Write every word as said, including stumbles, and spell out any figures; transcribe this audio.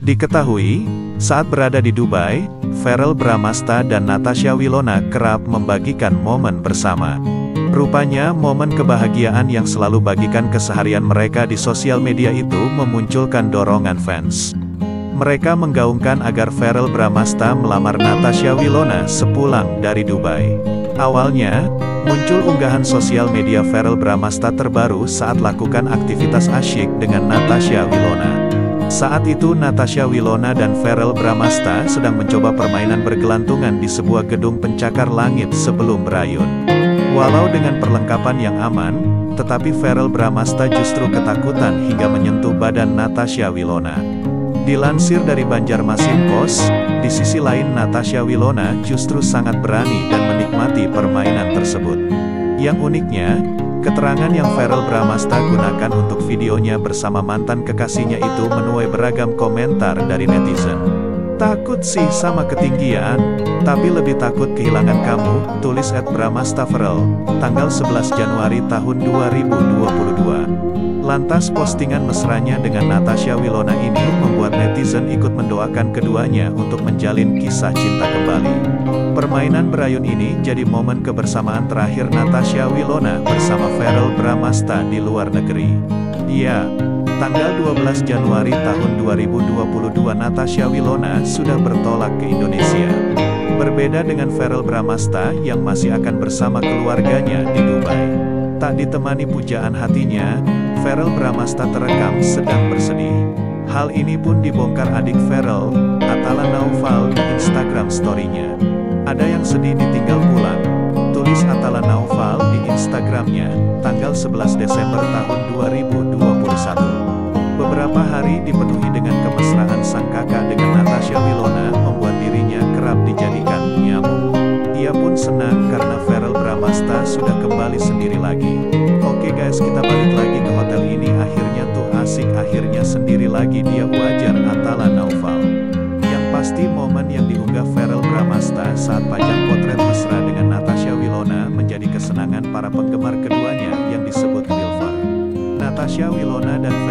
Diketahui, saat berada di Dubai, Verrell Bramasta dan Natasha Wilona kerap membagikan momen bersama. Rupanya momen kebahagiaan yang selalu bagikan keseharian mereka di sosial media itu memunculkan dorongan fans. Mereka menggaungkan agar Verrell Bramasta melamar Natasha Wilona sepulang dari Dubai. Awalnya, muncul unggahan sosial media Verrell Bramasta terbaru saat lakukan aktivitas asyik dengan Natasha Wilona. Saat itu Natasha Wilona dan Verrell Bramasta sedang mencoba permainan bergelantungan di sebuah gedung pencakar langit sebelum berayun. Walau dengan perlengkapan yang aman, tetapi Verrell Bramasta justru ketakutan hingga menyentuh badan Natasha Wilona. Dilansir dari Banjarmasin Post, di sisi lain Natasha Wilona justru sangat berani dan menikmati permainan tersebut. Yang uniknya, keterangan yang Verrell Bramasta gunakan untuk videonya bersama mantan kekasihnya itu menuai beragam komentar dari netizen. "Takut sih sama ketinggian, tapi lebih takut kehilangan kamu," tulis et Bramasta Verrell, tanggal sebelas Januari tahun dua ribu dua puluh dua. Lantas postingan mesranya dengan Natasha Wilona ini membuat netizen ikut mendoakan keduanya untuk menjalin kisah cinta kembali. Permainan berayun ini jadi momen kebersamaan terakhir Natasha Wilona bersama Verrell Bramasta di luar negeri. Ya, tanggal dua belas Januari tahun dua ribu dua puluh dua Natasha Wilona sudah bertolak ke Indonesia. Berbeda dengan Verrell Bramasta yang masih akan bersama keluarganya di Dubai. Tak ditemani pujaan hatinya, Verrell Bramasta terekam sedang bersedih. Hal ini pun dibongkar adik Verrell, Atala Naufal di Instagram story-nya. "Ada yang sedih ditinggal pulang," tulis Atala Naufal di Instagramnya, tanggal sebelas Desember tahun dua ribu dua puluh satu. Beberapa hari dipenuhi dengan kemesraan sang kakak dengan Natasha Wilona membuat dirinya kerap dijadikan nyamuk. Ia pun senang karena Verrell Bramasta sudah kembali sendiri lagi. Oke guys, kita balik lagi ke hotel ini, akhirnya tuh asik, akhirnya sendiri lagi dia, wajar Atala Naufal. Yang pasti momen yang diunggah Verrell Bramasta saat pajang potret mesra dengan Natasha Wilona menjadi kesenangan para penggemar keduanya yang disebut Wilfer. Natasha Wilona dan